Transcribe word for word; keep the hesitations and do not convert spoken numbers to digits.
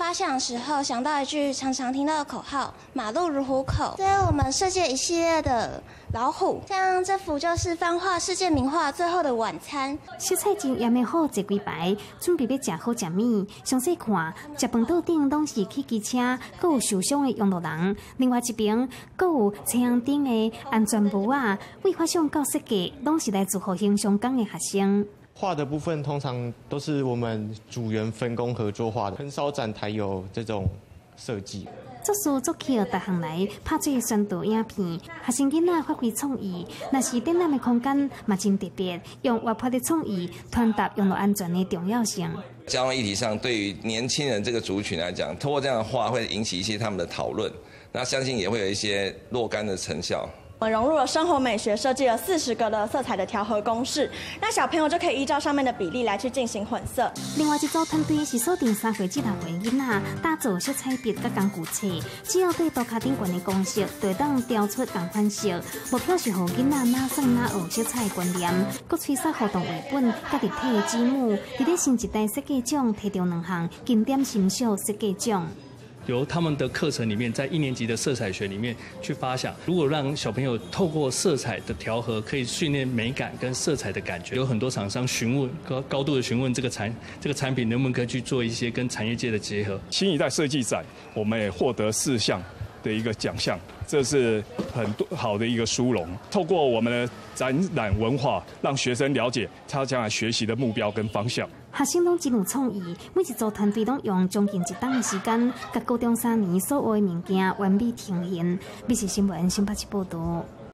发想的时候，想到一句常常听到的口号：“马路如虎口”，所以我们设计了一系列的老虎。像这幅就是翻画世界名画《最后的晚餐》。 小菜真也没好坐几排，准备要食好食物。详细看，食饭桌顶拢是起机车，阁有受伤的用路人。另外一边，阁有车阳顶的安全帽啊。为发想到设计，拢是来自互形相港的学生。 画的部分通常都是我们组员分工合作画的，很少展台有这种设计。 作词作曲逐项来拍做宣导影片，学生囡仔发挥创意，若是展览的空间嘛真特别，用活泼的创意传达用路安全的重要性。 交通议题上，对于年轻人这个族群来讲，透过这样的画会引起一些他们的讨论，那相信也会有一些若干的成效。 我们融入了生活美学，设计了四十个的色彩的调和公式，那小朋友就可以依照上面的比例来去进行混色。 另外一组团队是锁定三岁至六岁囡仔，打造色彩笔甲工具册，只要对涂骹顶悬的公式，就当调出同款色。目标是让囡仔哪算哪学色彩的观念，佮催促活动为本，甲立体的积木，伫咧新一代设计奖摕到两项经典新秀设计奖。 由他们的课程里面，在一年级的色彩学里面去发想，如果让小朋友透过色彩的调和，可以训练美感跟色彩的感觉。有很多厂商询问高高度的询问这个产这个产品能不能可以去做一些跟产业界的结合。 新一代设计展，我们也获得四项的一个奖项，这是很多好的一个殊荣。透过我们的展览文化，让学生了解他将来学习的目标跟方向。 学生拢真有创意，每一组团队拢用将近一档的时间，甲高中三年所学的物件完美呈现。美食新闻新北市报道。